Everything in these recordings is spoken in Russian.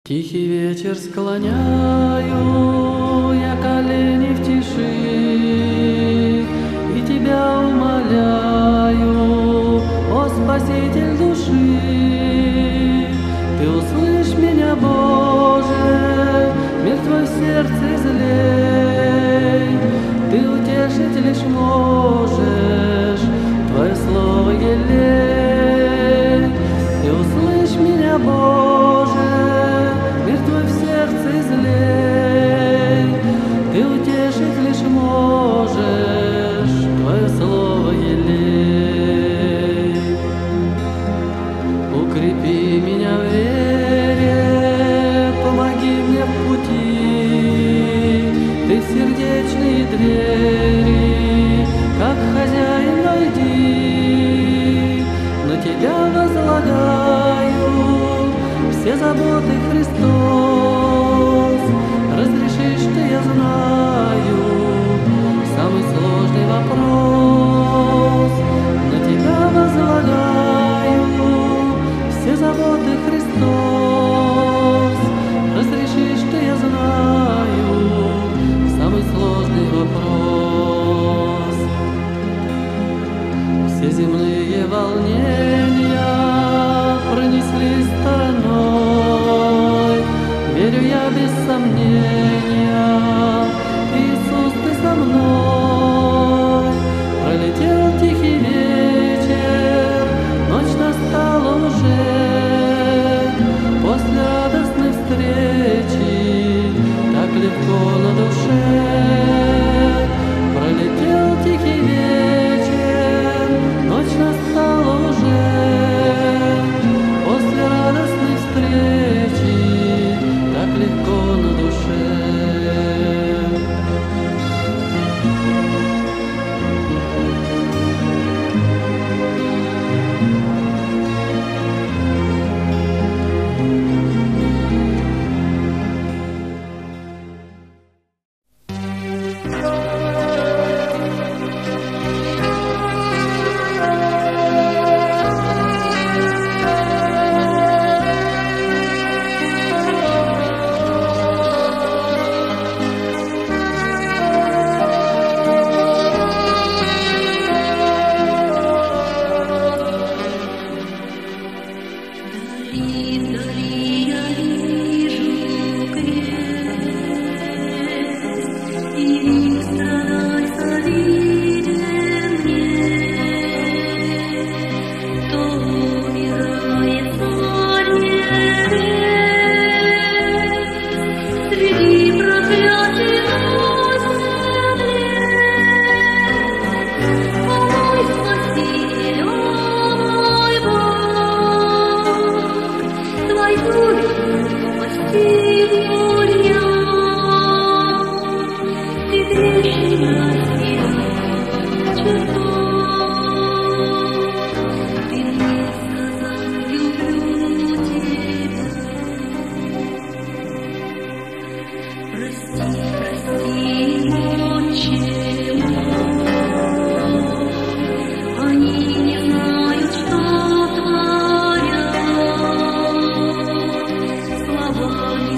Тихий вечер склоняю я колени в тиши и тебя умоляю, о Спаситель души. Ты услышь меня, Боже, мир твой в сердце излей. Ты утешить лишь можешь, твое слово елей. Ты услышь меня, Боже, мир твой в сердце излей. Ты утешить лишь можешь, твое слово елей. Укрепи меня в вере, помоги мне в пути. Ты в сердечные двери, как хозяин, войди. На тебя возлагаю все заботы, Христос. Разрешишь ты, я знаю, самый сложный вопрос. На тебя возлагаю все заботы, Христос. Разрешишь ты, я знаю, самый сложный вопрос. Все земные волнения пронеслись стороной. Верю я без сомнения, Иисус, ты со мной. Пролетел тихий вечер, ночь настала уже. После радостной встречи так легко на душе. Пролетел тихий вечер, ночь настала уже. После радостной встречи так легко на душе. Слова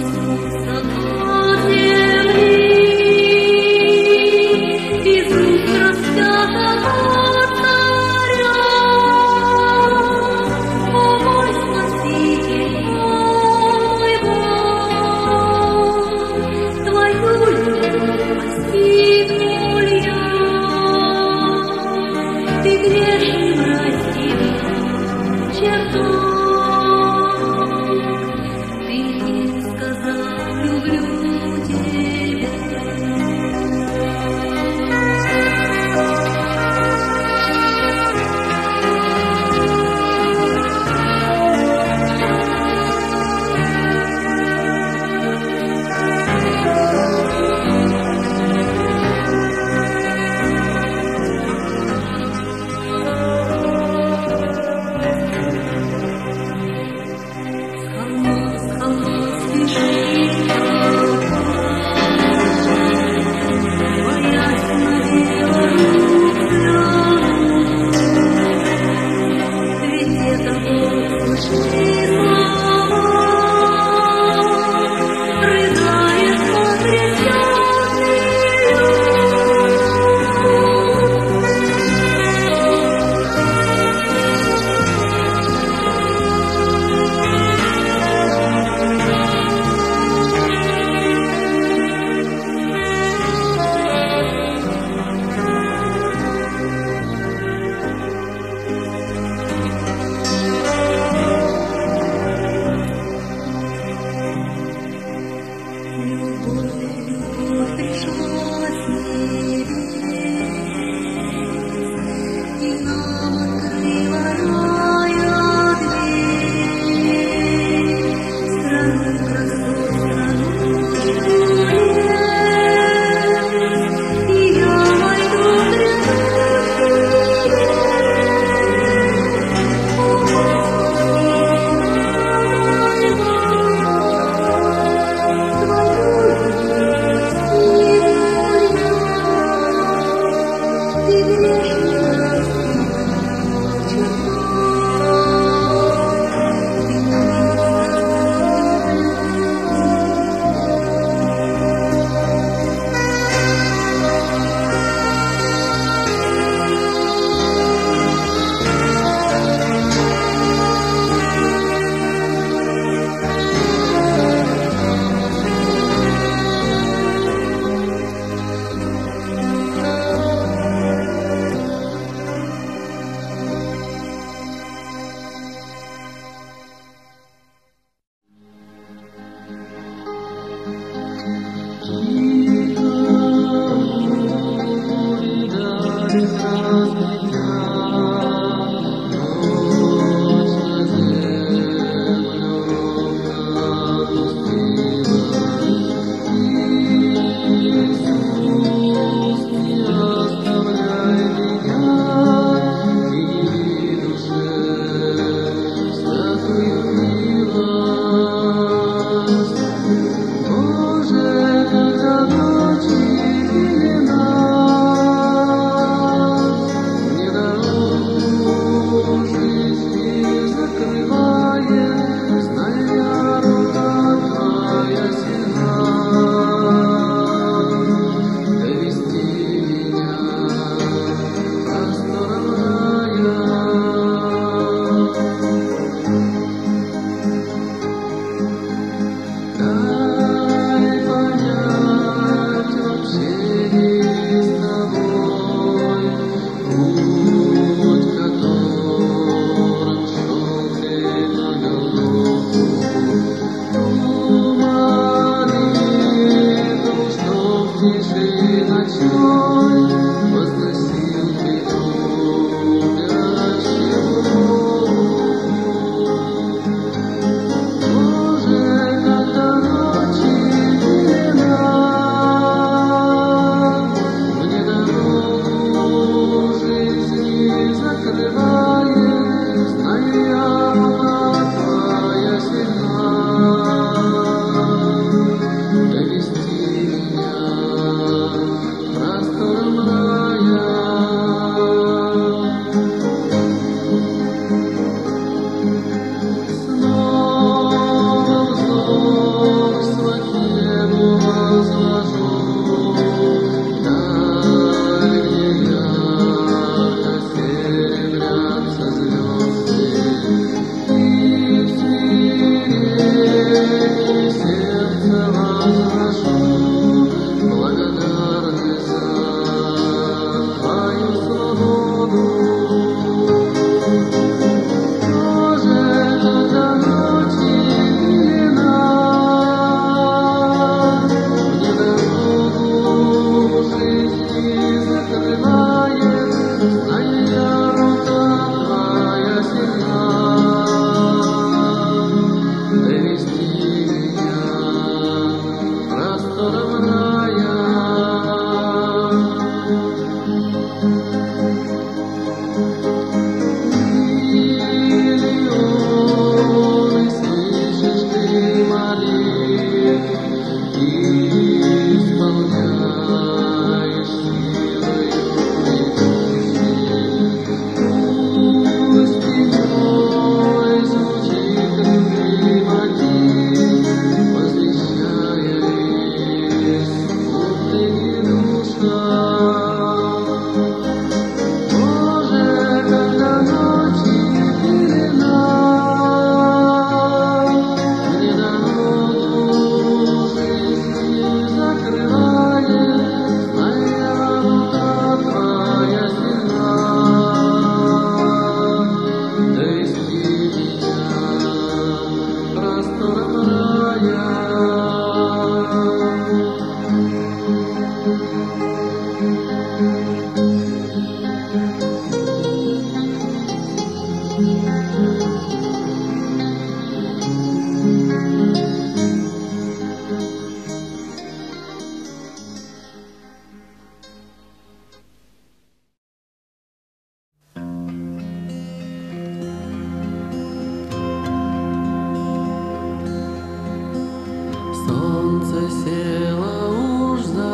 Солнце село уж за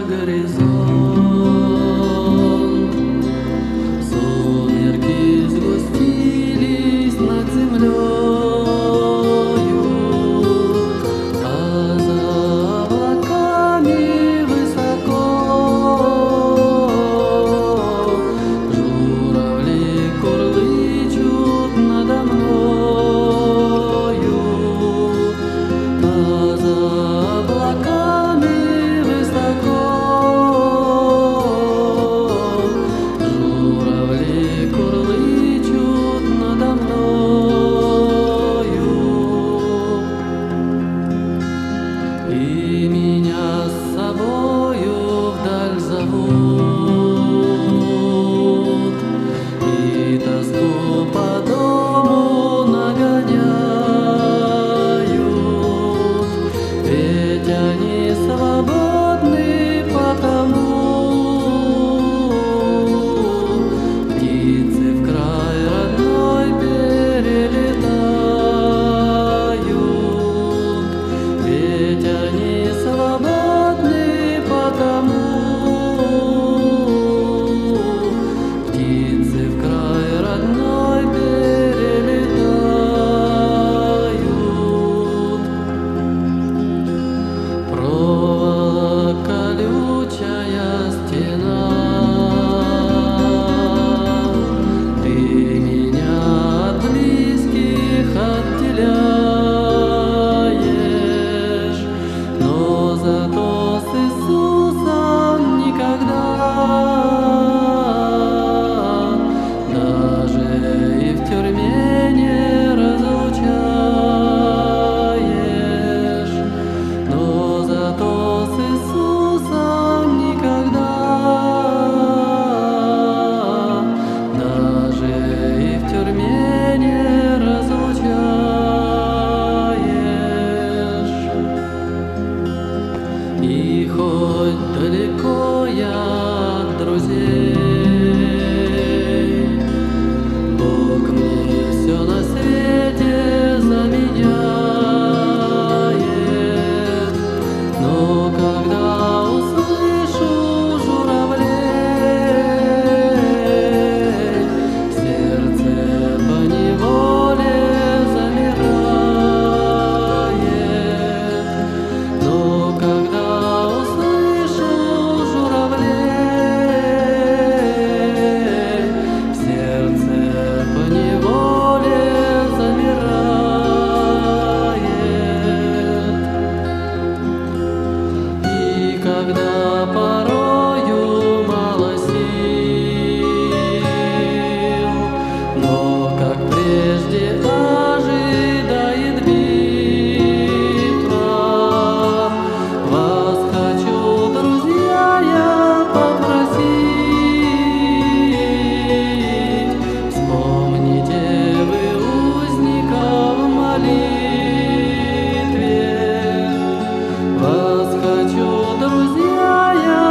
горизонт, сумерки сгустились над землею, а за облаками высоко журавли курлычут надо мною, а за облаками высоко журавли курлычут надо мною. И меня с собою вдаль зовут, и тоску по дому нагоняют, ведь они свободны потому. Птицы в край родной перелетают, ведь они свободны потому. Птицы в край родной перелетают. Проволока колючая стена, ты меня от близких отделяешь, но зато с Иисусом никогда, даже и в тюрьме не разлучаешь, но зато с Иисусом никогда, даже и в тюрьме не разлучаешь. И хоть далеко я от друзей, Бог мне все на свете заменяет, но когда услышу журавлей, сердце поневоле замирает, но когда услышу журавлей, сердце поневоле замирает. И когда порою мало сил, но как прежде ожидает битва, вас хочу, друзья, я попросить, вспомните вы узника в молитве. Вас хочу, друзья, я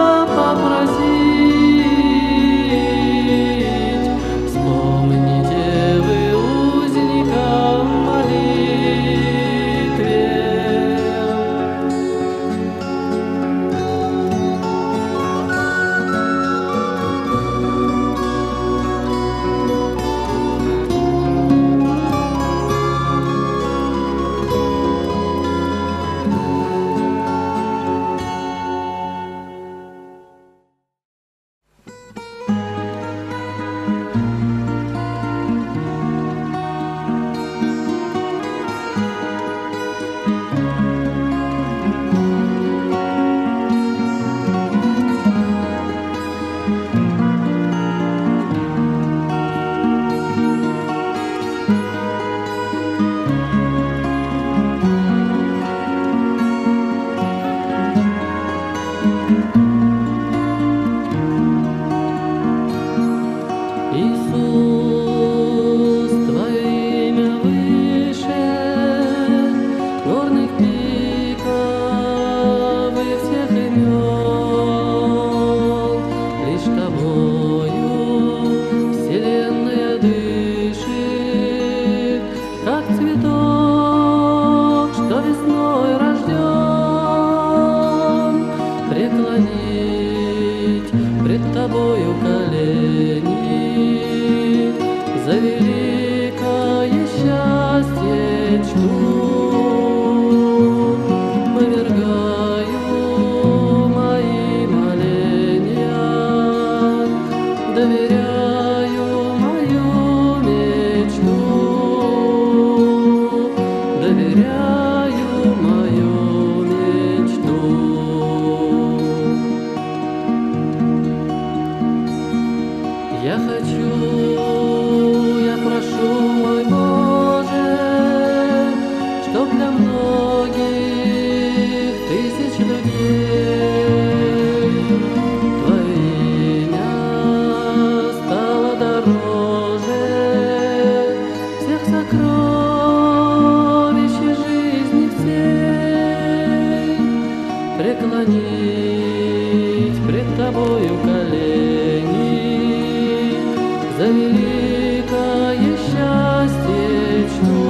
преклонить пред тобою колени за великое счастье чту,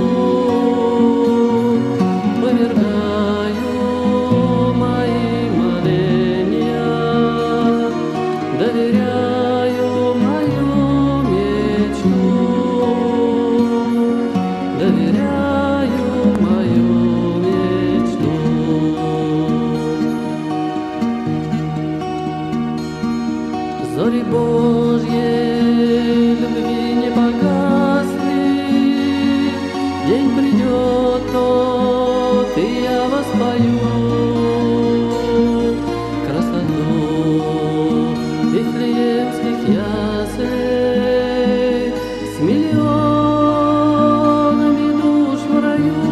повергаю мои моления, доверяю мою мечту, доверяю мою мечту. Зори Божьей любви не погасли, день придет тот, и я воспою красоту вифлеемских яслей с миллионами душ в раю,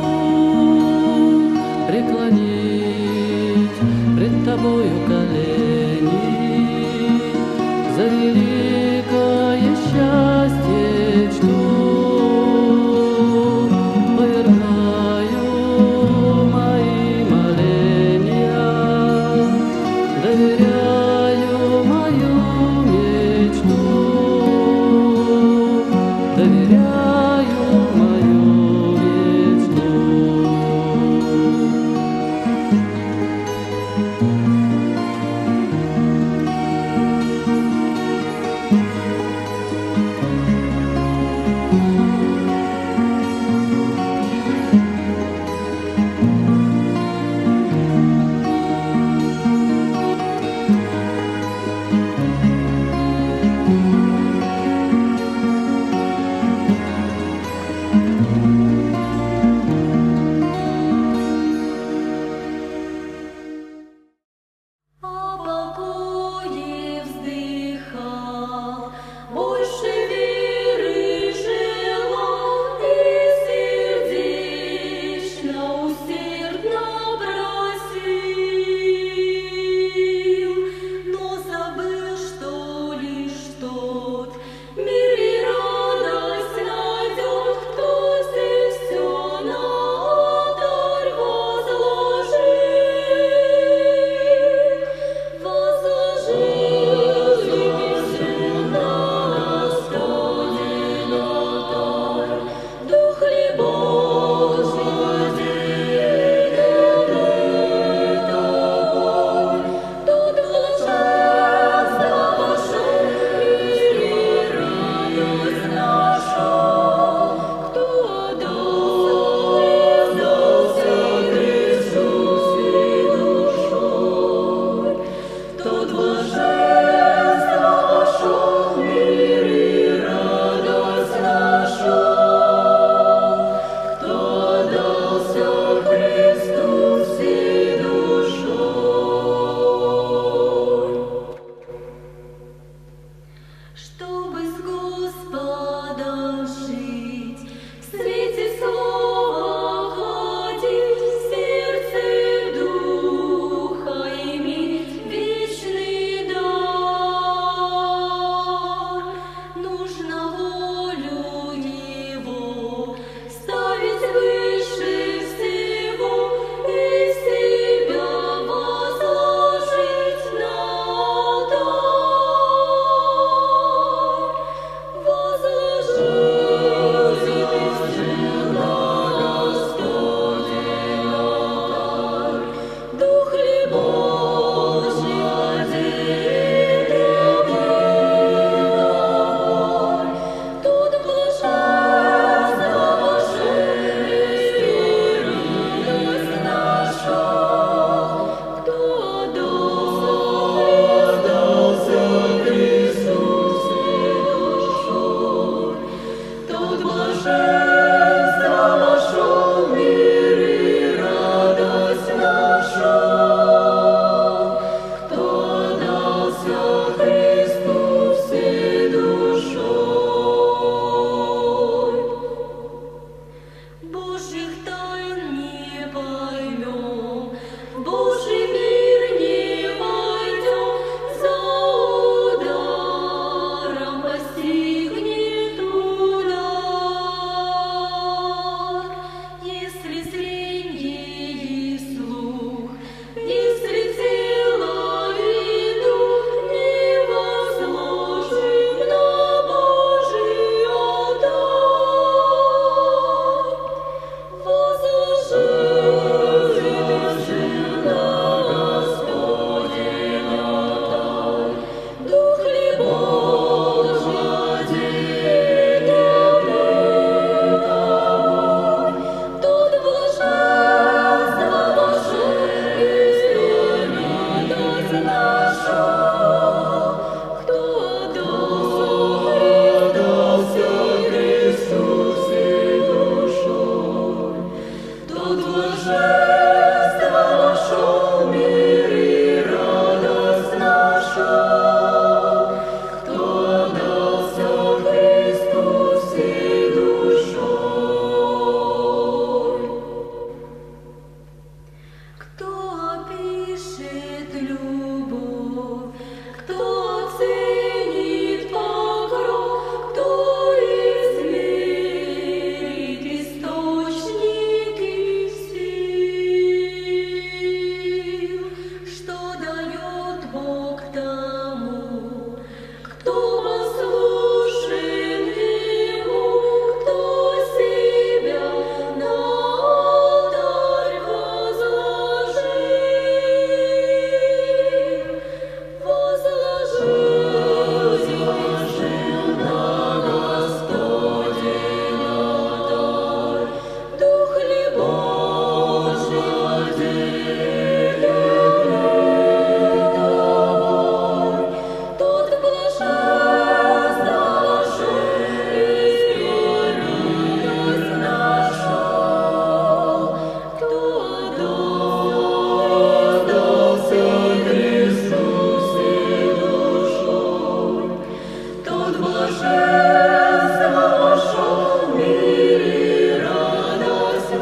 преклонить пред тобою колени за великое счастье чту, повергаю мои моления, доверяю мою мечту, доверяю мою мечту. любовь. Кто оценит покров, кто измерит источники сил, что дает Бог тому, кто послушен Ему, кто себя на алтарь возложил на Господе алтарь, Дух ли Божий владеет тобой, тот блаженно и радость нашел, кто отдался Христу всей душой, тот блаженство вошел в мир и радость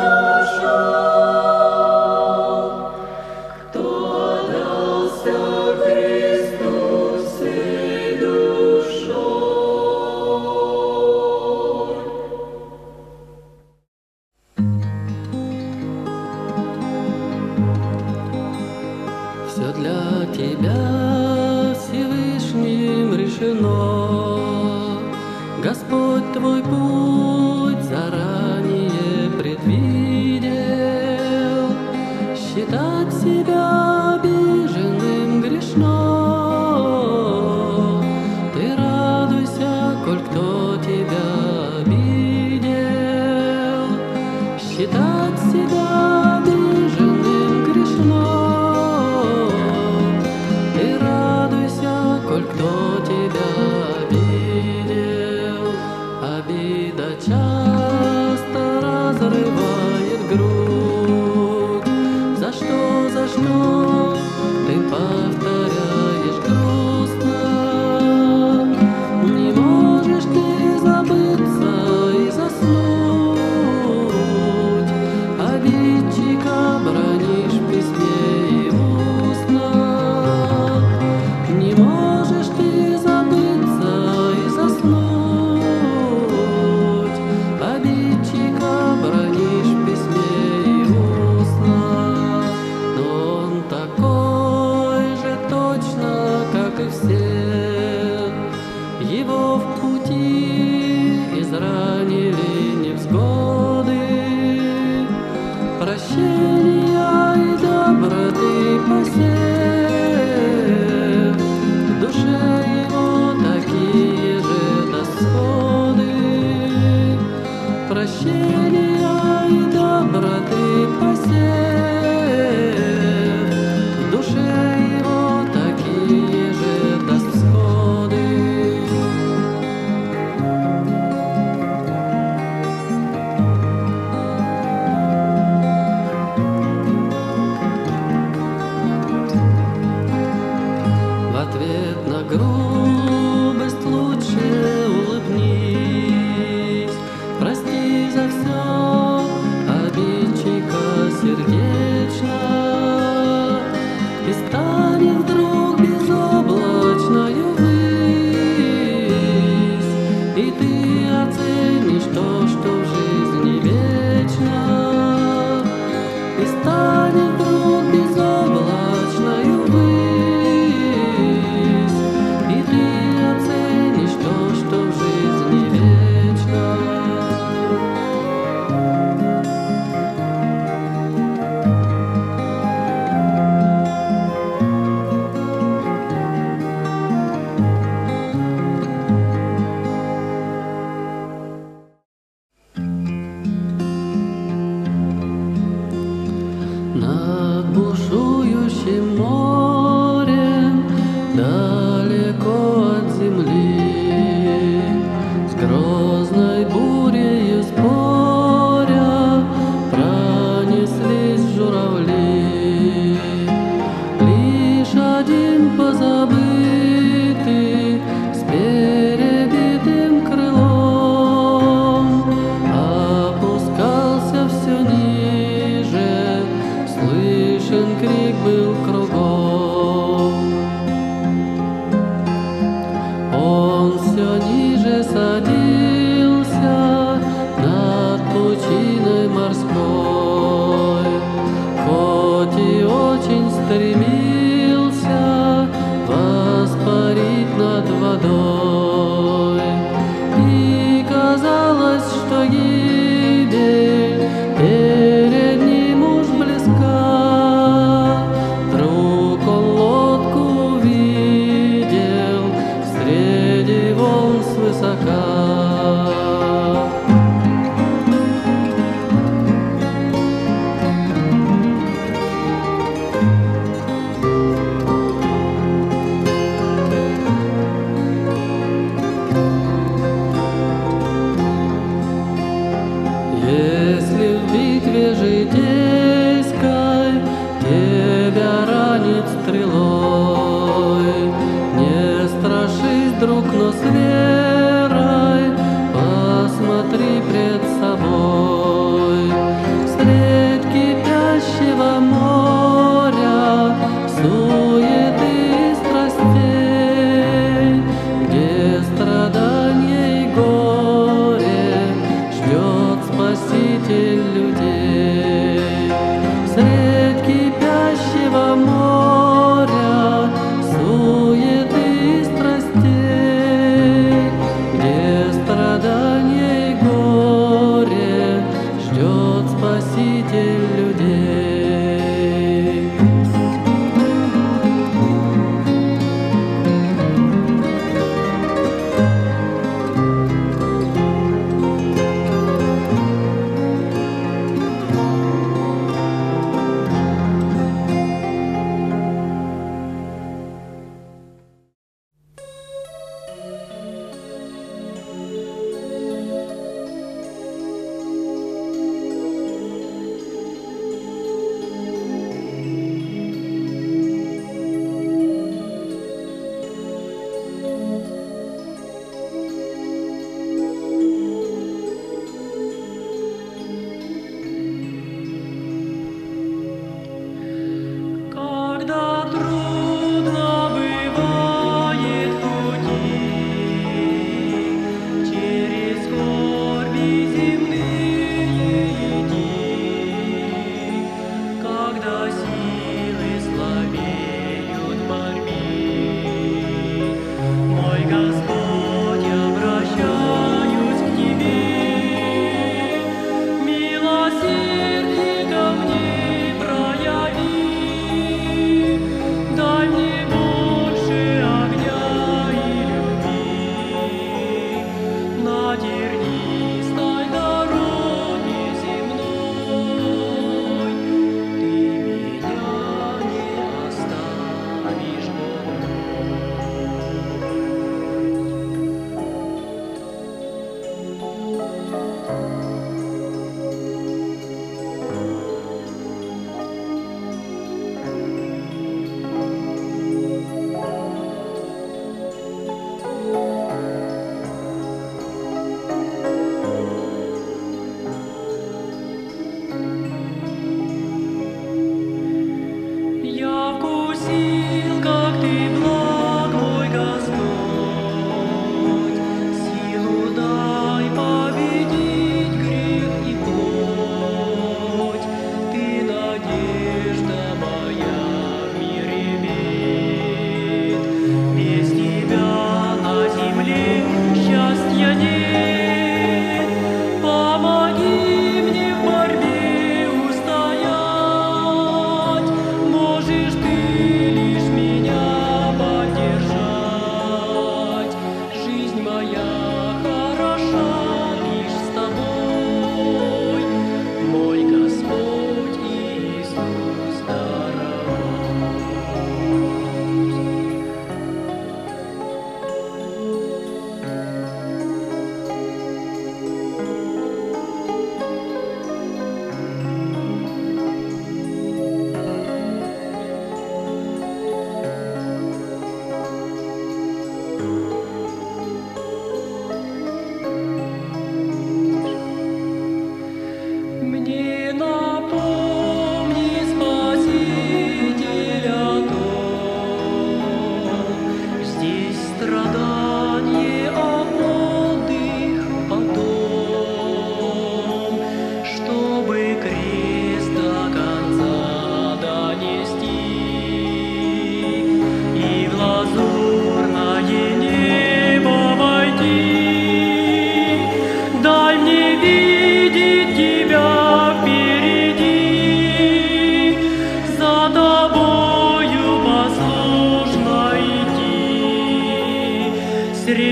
нашел, кто отдался Христу всей душой. Все для тебя Всевышним решено. Господь твой путь заранее предвидел. Считать себя обиженным грешно. Ты радуйся, коль кто тебя обидел. Считать себя обиженным грешно. Ты радуйся, коль кто тебя обидел. Обида часто разрывает грудь. За что ты повторяешь грустно? Не можешь ты забыться и заснуть. Обидчика бранишь в письме и устно. Не можешь ты забыться и заснуть. Обидчика бранишь в письме и устно. Но он такой же точно, как и все. Его в пути изранили невзгоды. Прощения и доброты посев, в душе его такие же досходы. Прощения и доброты посев, в душе его такие же досходы. В ответ на грубость лучше улыбнись. Прости за все обидчика сердечно, и станет вдруг безоблачною высь, и ты оценишь то, что в жизни вечно. И станет вдруг безоблачною высь, и ты оценишь то, что в жизни вечно. Над бушующим морем, далеко от земли, с грозной бурею споря, пронеслись журавли. Лишь один позабытый с перебитым крылом опускался все ниже. Слышен крик был кругом.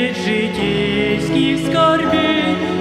житейских скорбей,